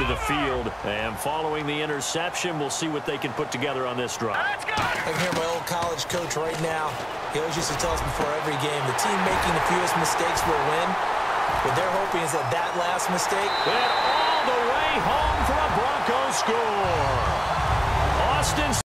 onto the field. And following the interception, we'll see what they can put together on this drive. I can hear my old college coach right now. He always used to tell us before every game, the team making the fewest mistakes will win. What they're hoping is that last mistake. And all the way home for a Broncos score. Austin